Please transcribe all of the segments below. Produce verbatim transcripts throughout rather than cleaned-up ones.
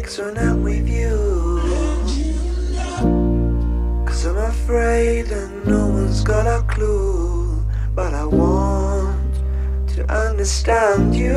Cause when I'm with you, cause I'm afraid and no one's got a clue, but I want to understand you.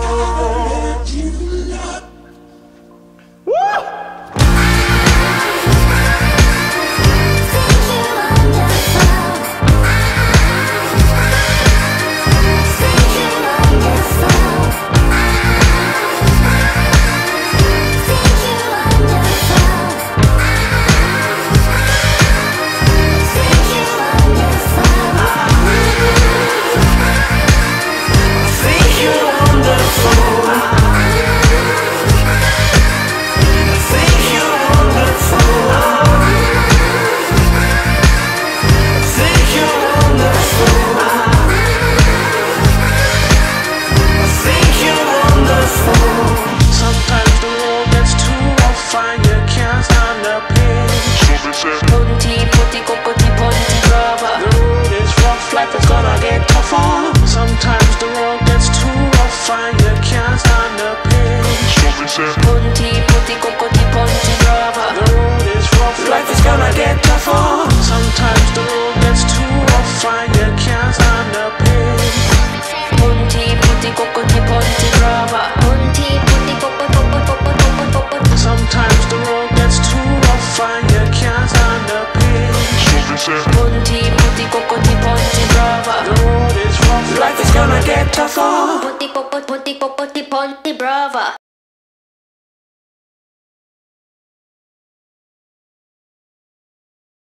Life is gonna get tougher. Sometimes the road gets too rough and you can't stand the pain. Punti, puti, cocoti, ponti, brava. The road is rough, life is gonna get tougher. Sometimes the road gets too rough and you can't stand the pain. Punti, puti, cocoti, ponti, brava. Punti, puti, cocoti, ponti, brava. Sometimes the road gets too rough and you can't stand the pain. Punti, puti, cocoti, ponti, brava. The road is rough, life is gonna get tougher. Puti, puti, puti, puti, ponti, brava.